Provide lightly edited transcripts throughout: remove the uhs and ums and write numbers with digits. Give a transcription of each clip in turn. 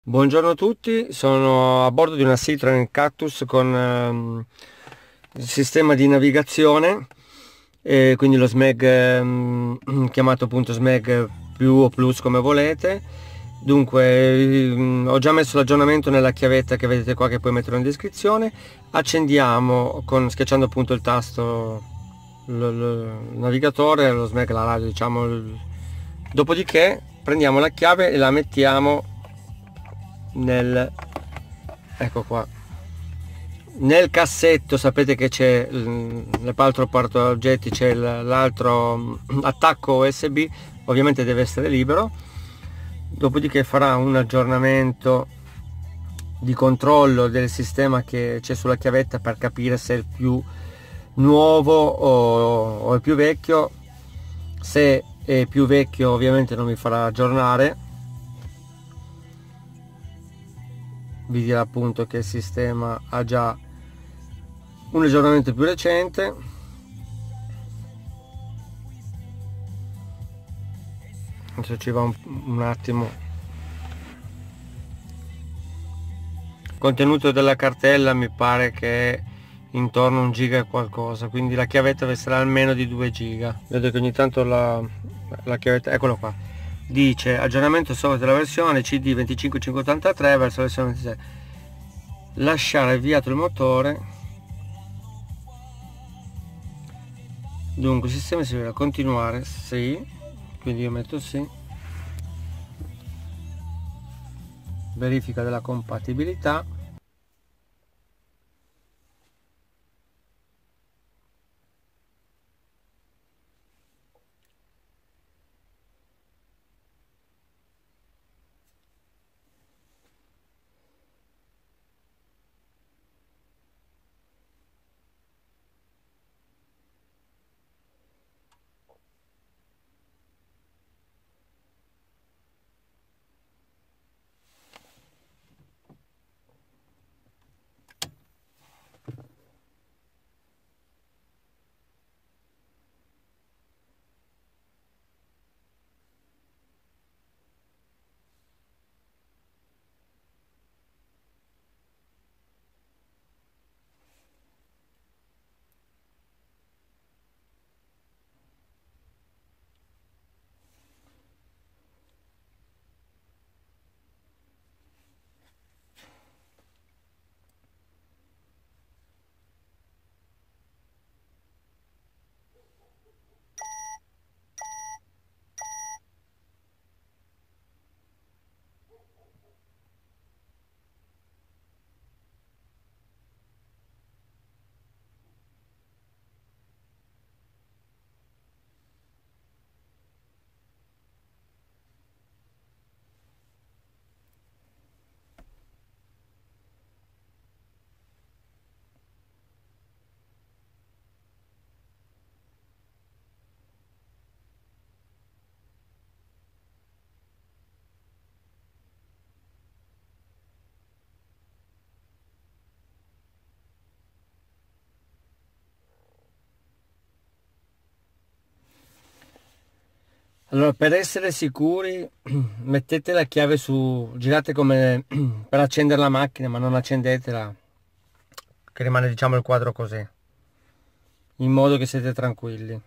Buongiorno a tutti, sono a bordo di una Citroen Cactus con il sistema di navigazione, quindi lo SMEG, chiamato appunto SMEG più o plus come volete. Dunque, ho già messo l'aggiornamento nella chiavetta che vedete qua, che poi metterò in descrizione. Accendiamo schiacciando appunto il tasto il navigatore, lo SMEG, la radio, diciamo. Dopodiché prendiamo la chiave e la mettiamo nel ecco qua nel cassetto. Sapete che c'è nell'altro porta oggetti, c'è l'altro attacco USB, ovviamente deve essere libero. Dopodiché farà un aggiornamento di controllo del sistema che c'è sulla chiavetta per capire se è il più nuovo o il più vecchio. Se è più vecchio ovviamente non mi farà aggiornare, vi dirà appunto che il sistema ha già un aggiornamento più recente. Adesso ci va un attimo. Il contenuto della cartella mi pare che è intorno a 1 giga e qualcosa, quindi la chiavetta deve essere almeno di 2 giga. Vedo che ogni tanto la chiavetta, eccolo qua, dice aggiornamento software della versione CD 25583 verso la versione 26, lasciare avviato il motore. Dunque il sistema si deve continuare, sì, quindi io metto sì, verifica della compatibilità. Allora, per essere sicuri, mettete la chiave su, girate come per accendere la macchina, ma non accendetela, che rimane diciamo il quadro così, in modo che siete tranquilli.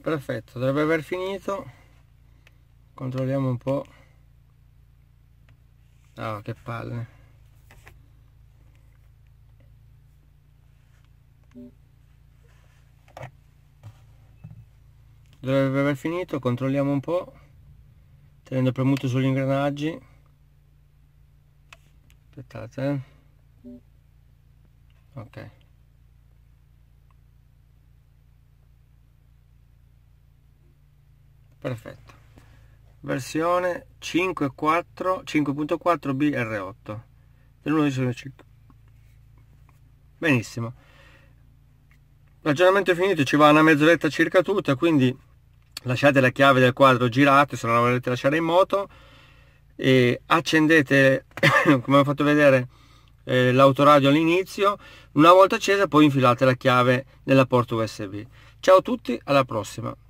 perfetto, dovrebbe aver finito. Controlliamo un po'. Ah, che palle. Dovrebbe aver finito, controlliamo un po', tenendo premuto sugli ingranaggi. Aspettate, ok. Perfetto. Versione 5.4 BR8 dell'11.5. Benissimo. L'aggiornamento è finito, ci va una mezz'oretta circa tutta, quindi lasciate la chiave del quadro girato se non la volete lasciare in moto e accendete come ho fatto vedere l'autoradio all'inizio. Una volta accesa poi infilate la chiave nella porta USB. Ciao a tutti, alla prossima.